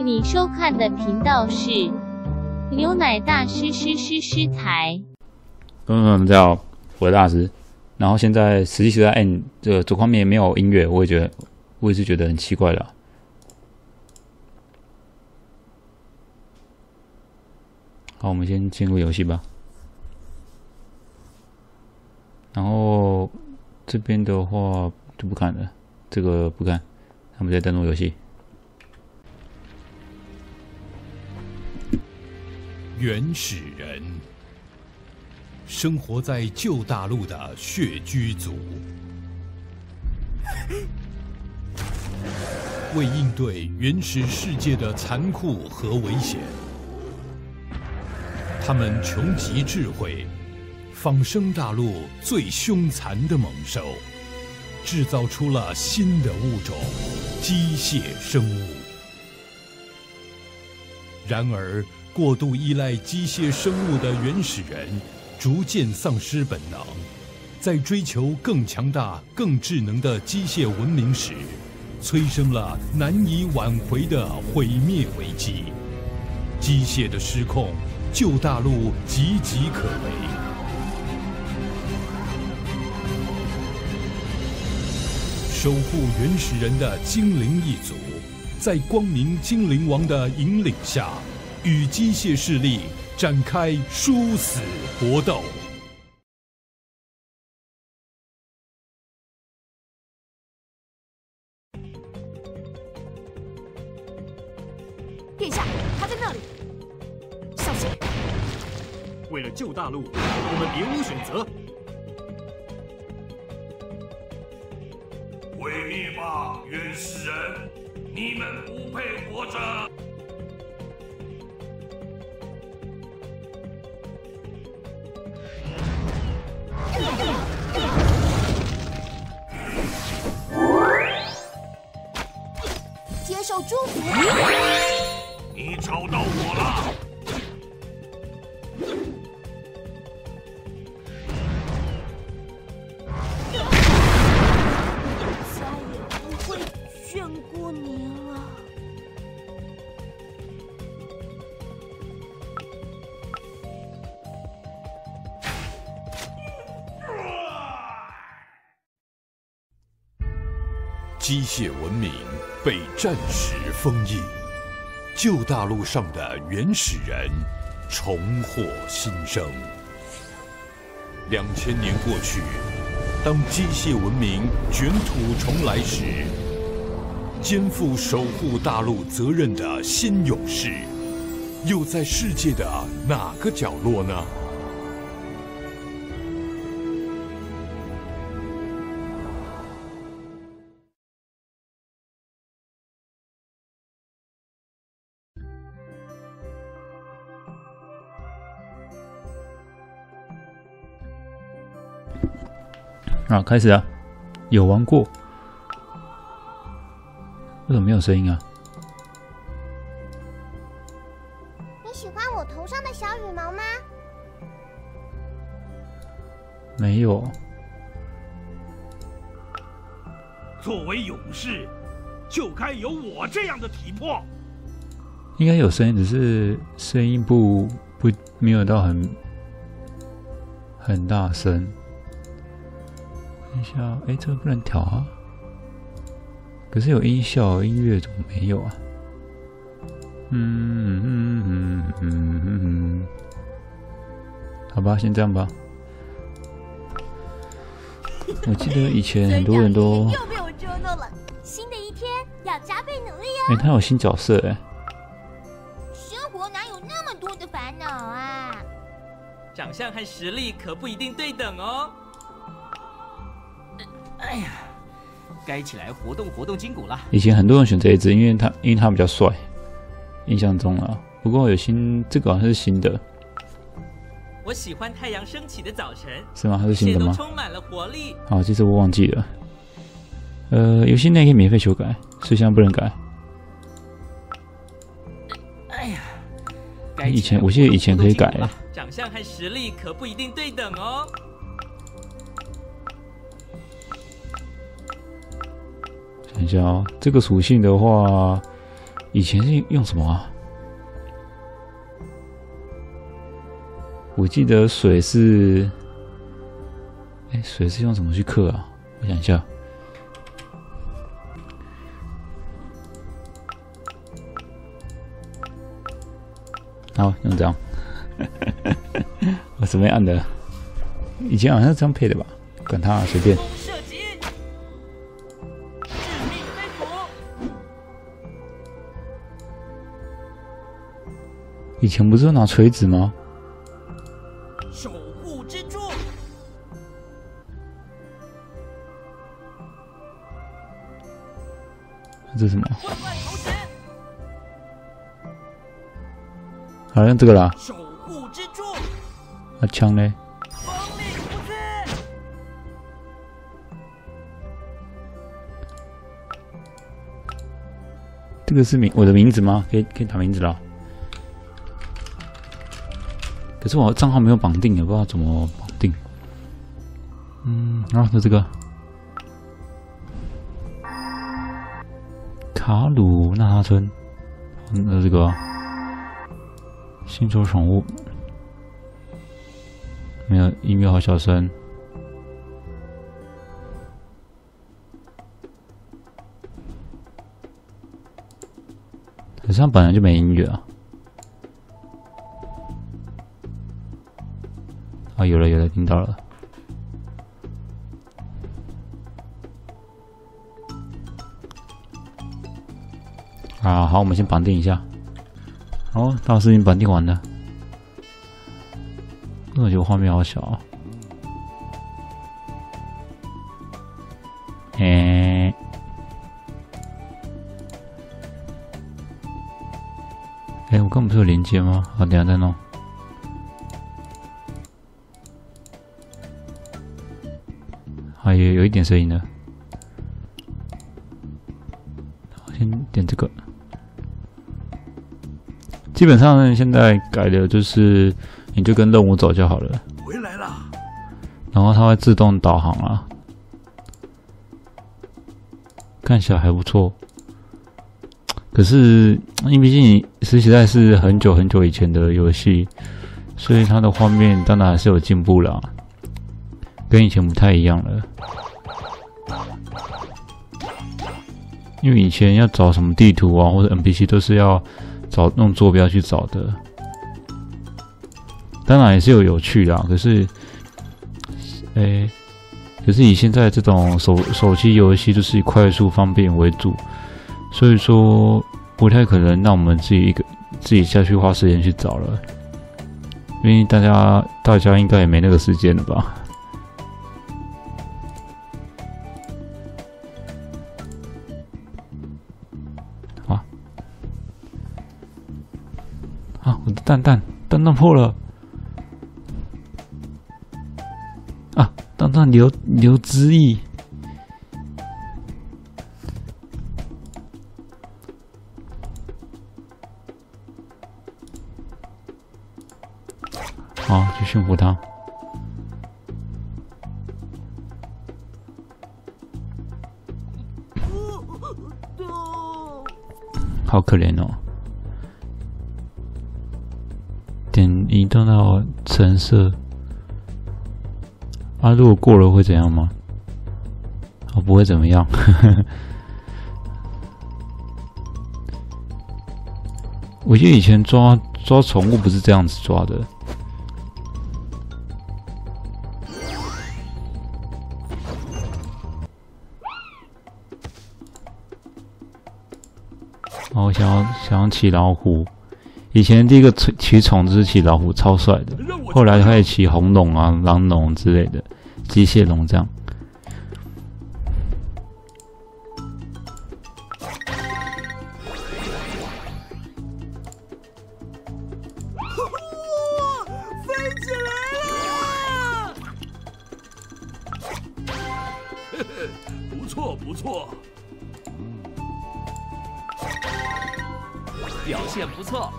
你收看的频道是牛奶大师台。 大家好，我是大师。然后现在实际是在按这个左方面没有音乐，我也是觉得很奇怪了。好，我们先进入游戏吧。然后这边的话就不看了，这个不看，他们再登录游戏。 原始人，生活在旧大陆的血居族，为应对原始世界的残酷和危险，他们穷极智慧，仿生大陆最凶残的猛兽，制造出了新的物种——机械生物。然而，过度依赖机械生物的原始人逐渐丧失本能，在追求更强大、更智能的机械文明时，催生了难以挽回的毁灭危机。机械的失控，旧大陆岌岌可危。守护原始人的精灵一族，在光明精灵王的引领下，与机械势力展开殊死搏斗。 殿下，他在那里，小心！ 为了救大陆，我们别无选择。 毁灭吧，原始人！你们不配活着！ 接受祝福。 你吵到我了！ 再也不会眷顾您了。 机械文明被战时封印，旧大陆上的原始人重获新生。2000年过去，当机械文明卷土重来时，肩负守护大陆责任的新勇士，又在世界的哪个角落呢？ 好，开始啊！有玩过？为什么没有声音啊？ 你喜欢我头上的小羽毛吗？ 没有。 作为勇士，就该有我这样的体魄。 应该有声音，只是声音没有到很大声。等一下，这个不能调啊。可是有音效、音乐怎么没有啊？好吧，先这样吧。我记得以前很多人都又被我捉弄了。新的一天要加倍努力哦。 他有新角色生活哪有那么多的烦恼啊？ 长相和实力可不一定对等哦。哎呀，该起来活动活动筋骨了。 以前很多人选这一只，因为他比较帅，印象中啊。不过有这个好像是新的。 我喜欢太阳升起的早晨。 是吗？它是新的吗？ 充满了活力。 好，其实我忘记了。游戏内可以免费修改，所以现在不能改。 哎呀， 我记得以前可以改。 长相和实力可不一定对等哦。想一下哦，这个属性的话， 以前是用什么啊？我记得水是，水是用什么去克啊？我想一下。好，用这样。我随便按的，以前好像是这样配的吧？管它，随便。 射击，致命飞斧。 以前不是拿锤子吗？ 守护之柱。 这是什么？ 混乱头衔。 好像这个啦。 守护之柱。 那枪呢？ 锋利无私。 这个是我的名字吗？可以打名字了。可是我账号没有绑定，也不知道怎么绑定。就这个卡鲁纳哈村，那这个星球宠物，没有音乐好小声。可是它本来就没音乐啊。啊，有了，听到了。啊，好，我们先绑定一下。好，大事情绑定完了。我觉得画面好小啊。我刚不是有连接吗？好，等一下再弄。啊，有一点声音了。好，先点这个。基本上呢，现在改的就是你就跟任务走就好了。 回来了。 然后它会自动导航啊，看起来还不错。可是因为毕竟实在是很久很久以前的游戏，所以它的画面当然还是有进步啦，跟以前不太一样了。因为以前要找什么地图啊或者 NPC 都是要用坐标去找的，当然也是有趣啦。可是以现在这种手机游戏就是以快速方便为主，所以说不太可能让我们自己下去花时间去找了，因为大家应该也没那个时间了吧。我的蛋破了啊！蛋流汁液。好，去驯服它。好可怜哦。点移动到橙色。啊，如果过了会怎样吗？哦，不会怎么样。我记得以前抓宠物不是这样子抓的。然后想要骑老虎。以前第一个骑宠就是骑老虎，超帅的。后来开始骑红龙啊、狼龙之类的，机械龙这样。 飞起来了！不错不错， 表现不错。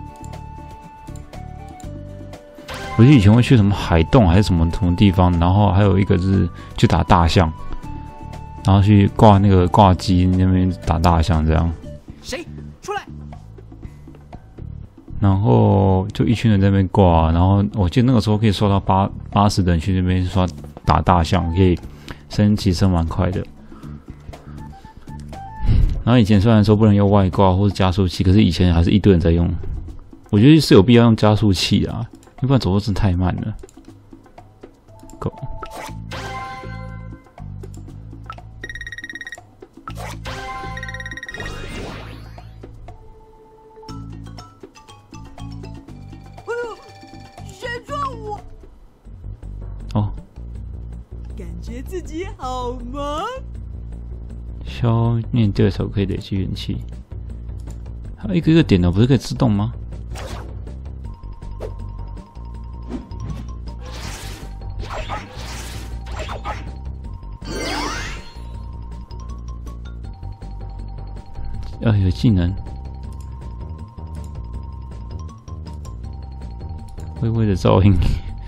我记得以前会去什么海洞还是什么地方，然后还有一个是去打大象，然后去挂那个挂机那边打大象这样。 谁出来？ 然后就一群人在那边挂，然后我记得那个时候可以刷到80人去那边刷打大象，可以升级升蛮快的。然后以前虽然说不能用外挂或是加速器，可是以前还是一堆人在用。我觉得是有必要用加速器啊，要不然走路真的太慢了。Go。哦， 感觉自己好忙。 消灭对手可以累积元气，还有一个一个点的，不是可以自动吗？有技能，微微的噪音。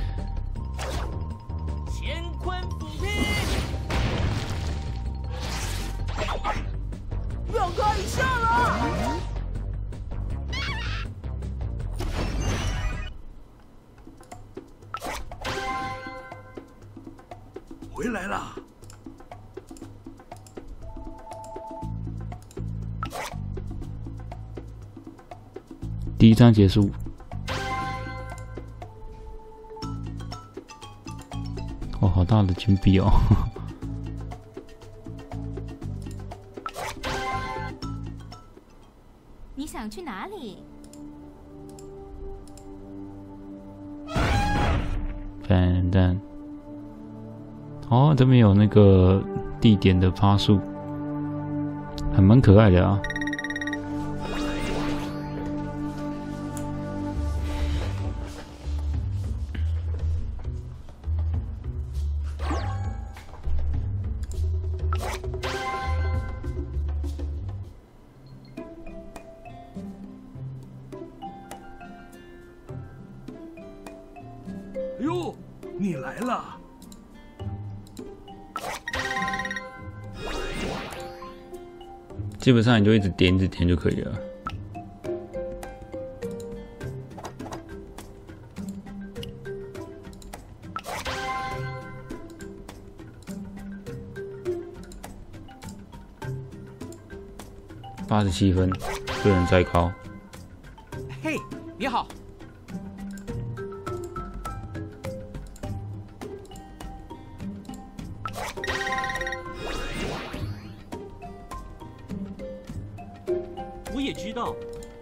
回来了。 第一章结束。哦，好大的金币哦！ 你想去哪里？ 反正，哦，这边有那个地点的趴树，还蛮可爱的啊。 哟，你来了！ 基本上你就一直点就可以了。87分，个人再高。 嘿，你好。 我也知道。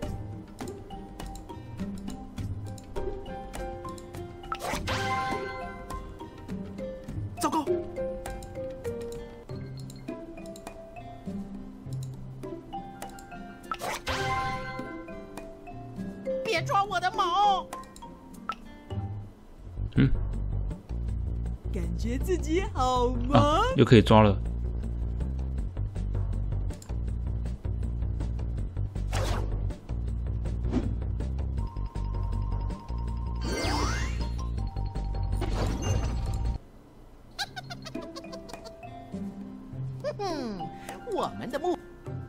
糟糕！ 别抓我的毛！ 嗯， 感觉自己好忙。 又可以抓了。 我们的目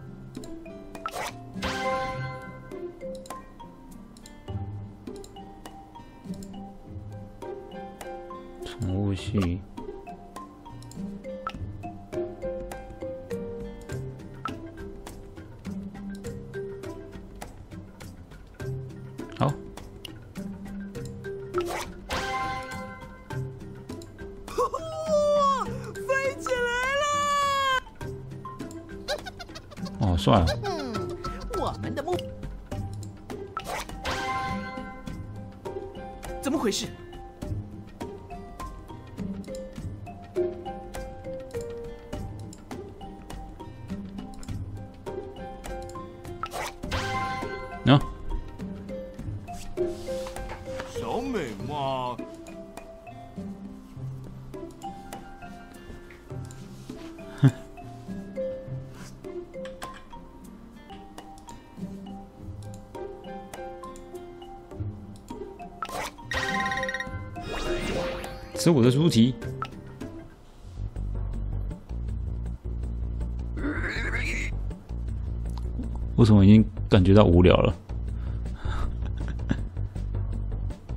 宠物系，好。 飞起来了！ 哦，帅啊！ 我们的目怎么回事？ 喏， 小美嘛， 吃我的猪蹄。为什么已经感觉到无聊了？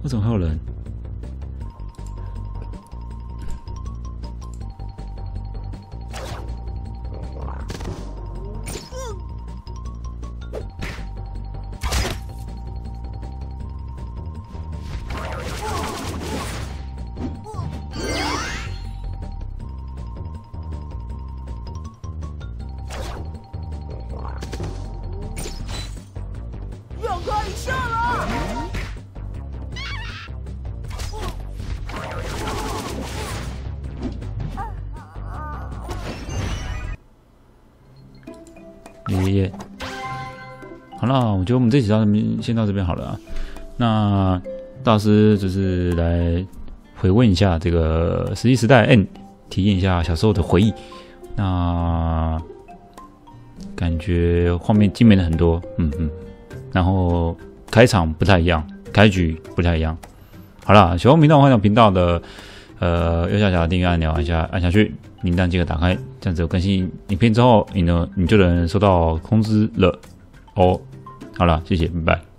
为什么会有人？ 要开下了！ 爷爷，好了，我觉得我们这集到这边先到这边好了啊。那大师就是来回问一下这个石器时代 N， 体验一下小时候的回忆。那感觉画面精美了很多，然后开场不太一样，开局不太一样。好啦，喜欢频道欢迎频道的右下角的订阅按钮按下去，铃铛记得打开，这样子有更新影片之后，你就能收到通知了哦。好了，谢谢，拜拜。